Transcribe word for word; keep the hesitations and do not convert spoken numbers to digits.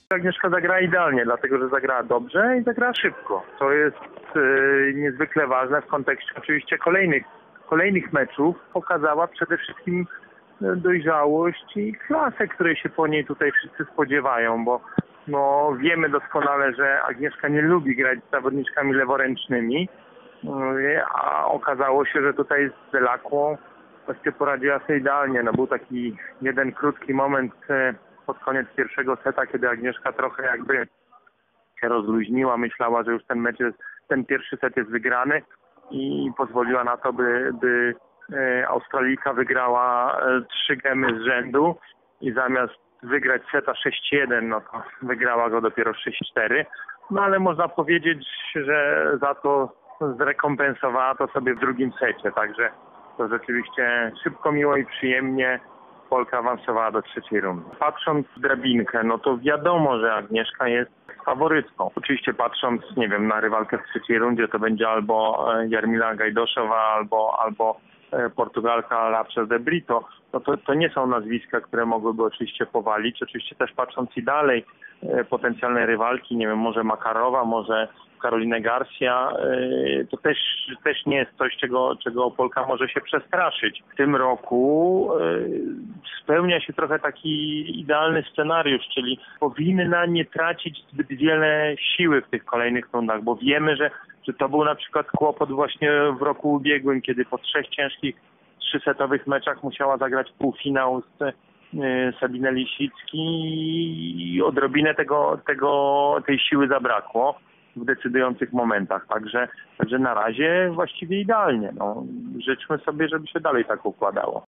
Agnieszka zagrała idealnie, dlatego że zagrała dobrze i zagrała szybko. To jest yy, niezwykle ważne w kontekście oczywiście kolejnych, kolejnych meczów. Pokazała przede wszystkim dojrzałość i klasę, której się po niej tutaj wszyscy spodziewają, bo no, wiemy doskonale, że Agnieszka nie lubi grać z zawodniczkami leworęcznymi, yy, a okazało się, że tutaj z Delacqua właściwie poradziła sobie idealnie. No, był taki jeden krótki moment yy, pod koniec pierwszego seta, kiedy Agnieszka trochę jakby się rozluźniła, myślała, że już ten mecz jest, ten pierwszy set jest wygrany i pozwoliła na to, by, by e, Australijka wygrała e, trzy gemy z rzędu i zamiast wygrać seta sześć jeden, no to wygrała go dopiero sześć cztery. No ale można powiedzieć, że za to zrekompensowała to sobie w drugim secie, także to rzeczywiście szybko, miło i przyjemnie Polka awansowała do trzeciej rundy. Patrząc w drabinkę, no to wiadomo, że Agnieszka jest faworytką. Oczywiście patrząc, nie wiem, na rywalkę w trzeciej rundzie, to będzie albo Jarmila Gajdoszowa, albo, albo Portugalka Lapsel de Brito. No to, to nie są nazwiska, które mogłyby oczywiście powalić. Oczywiście też patrząc i dalej, potencjalne rywalki, nie wiem, może Makarowa, może Caroline Garcia, to też, też nie jest coś, czego, czego Polka może się przestraszyć. W tym roku spełnia się trochę taki idealny scenariusz, czyli powinna nie tracić zbyt wiele siły w tych kolejnych rundach, bo wiemy, że, że to był na przykład kłopot właśnie w roku ubiegłym, kiedy po trzech ciężkich trzysetowych meczach musiała zagrać półfinał z Sabine Lisicki i odrobinę tego, tego, tej siły zabrakło w decydujących momentach. Także, także na razie właściwie idealnie. No, życzmy sobie, żeby się dalej tak układało.